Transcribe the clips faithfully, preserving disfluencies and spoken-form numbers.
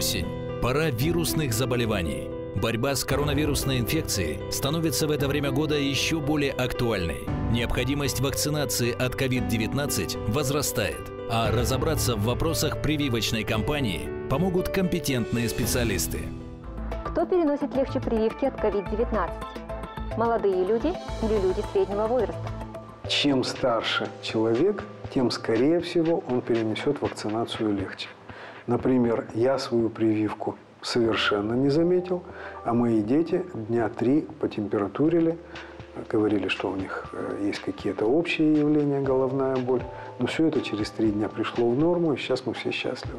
Осень. Пора вирусных заболеваний. Борьба с коронавирусной инфекцией становится в это время года еще более актуальной. Необходимость вакцинации от ковид девятнадцать возрастает, а разобраться в вопросах прививочной кампании помогут компетентные специалисты. Кто переносит легче прививки от ковид девятнадцать? Молодые люди или люди среднего возраста? Чем старше человек, тем скорее всего он перенесет вакцинацию легче. Например, я свою прививку совершенно не заметил, а мои дети дня три потемпературили, говорили, что у них есть какие-то общие явления, головная боль. Но все это через три дня пришло в норму, и сейчас мы все счастливы.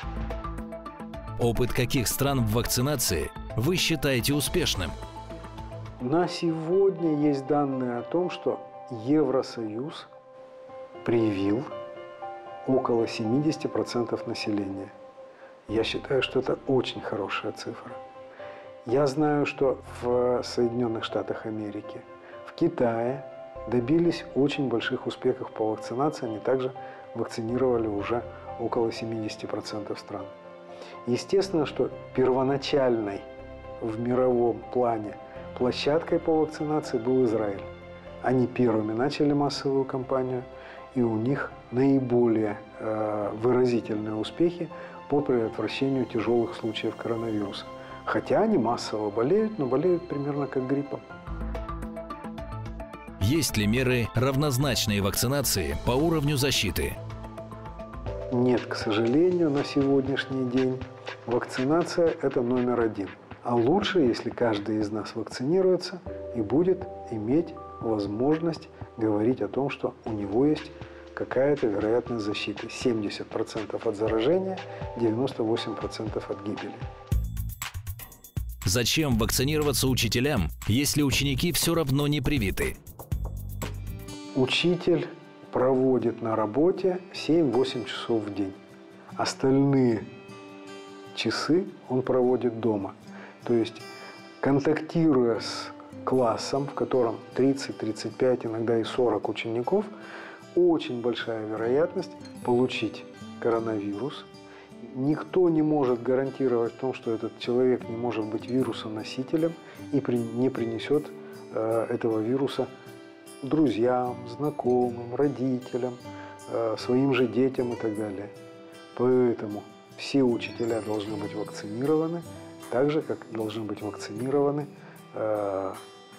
Опыт каких стран в вакцинации вы считаете успешным? На сегодня есть данные о том, что Евросоюз привил около семидесяти процентов населения. Я считаю, что это очень хорошая цифра. Я знаю, что в Соединенных Штатах Америки, в Китае добились очень больших успехов по вакцинации. Они также вакцинировали уже около семидесяти процентов стран. Естественно, что первоначальной в мировом плане площадкой по вакцинации был Израиль. Они первыми начали массовую кампанию, и у них наиболее э, выразительные успехи по предотвращению тяжелых случаев коронавируса. Хотя они массово болеют, но болеют примерно как гриппом. Есть ли меры, равнозначные вакцинации по уровню защиты? Нет, к сожалению, на сегодняшний день вакцинация – это номер один. А лучше, если каждый из нас вакцинируется и будет иметь возможность говорить о том, что у него есть какая-то вероятность защиты. семьдесят процентов от заражения, девяносто восемь процентов от гибели. Зачем вакцинироваться учителям, если ученики все равно не привиты? Учитель проводит на работе семь-восемь часов в день. Остальные часы он проводит дома. То есть, контактируя с классом, в котором тридцать-тридцать пять, иногда и сорок учеников, очень большая вероятность получить коронавирус. Никто не может гарантировать в том, что этот человек не может быть вирусоносителем и при, не принесет э, этого вируса друзьям, знакомым, родителям, э, своим же детям и так далее. Поэтому все учителя должны быть вакцинированы, так же, как должны быть вакцинированы э,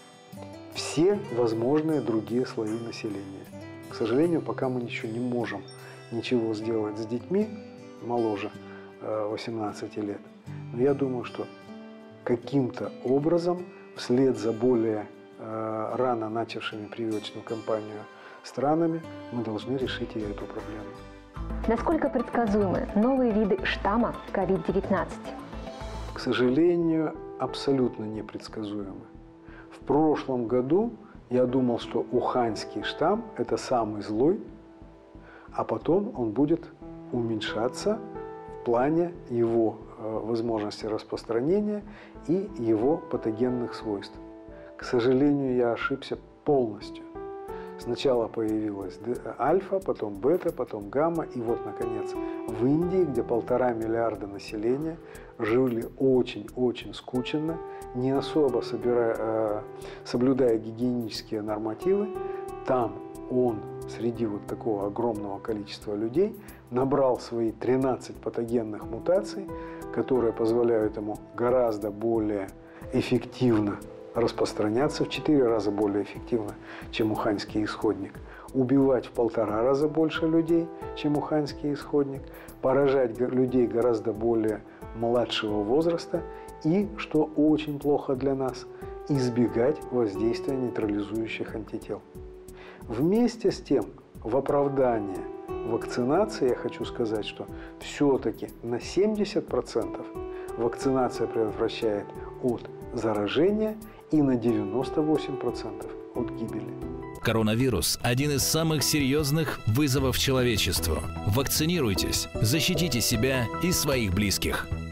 все возможные другие слои населения. К сожалению, пока мы ничего не можем ничего сделать с детьми моложе э, восемнадцати лет, но я думаю, что каким-то образом, вслед за более э, рано начавшими прививочную кампанию странами, мы должны решить и эту проблему. Насколько предсказуемы новые виды штамма ковид девятнадцать? К сожалению, абсолютно непредсказуемы. В прошлом году я думал, что уханьский штамм – это самый злой, а потом он будет уменьшаться в плане его возможности распространения и его патогенных свойств. К сожалению, я ошибся полностью. Сначала появилась альфа, потом бета, потом гамма, и вот, наконец, в Индии, где полтора миллиарда населения, жили очень-очень скучно, не особо собирая, э, соблюдая гигиенические нормативы. Там он среди вот такого огромного количества людей набрал свои тринадцать патогенных мутаций, которые позволяют ему гораздо более эффективно распространяться, в четыре раза более эффективно, чем уханьский исходник, убивать в полтора раза больше людей, чем уханьский исходник, поражать людей гораздо более младшего возраста и, что очень плохо для нас, избегать воздействия нейтрализующих антител. Вместе с тем, в оправдание вакцинации я хочу сказать, что все-таки на семьдесят процентов вакцинация предотвращает от заражения и на девяносто восемь процентов от гибели. Коронавирус – один из самых серьезных вызовов человечеству. Вакцинируйтесь, защитите себя и своих близких.